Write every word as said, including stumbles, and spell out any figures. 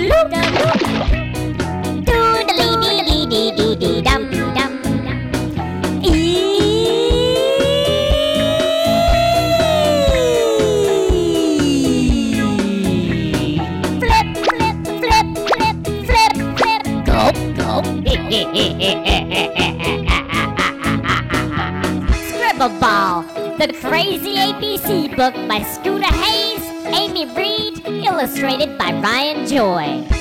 loop the loop. Doodly dee dee dee dee dee dum dum. E. Flip flip flip flip flip flip. Gulp gulp. Scribbleball, the crazy A B C book by Scooter Hayes, Amy Reed, illustrated by Ryan Joy.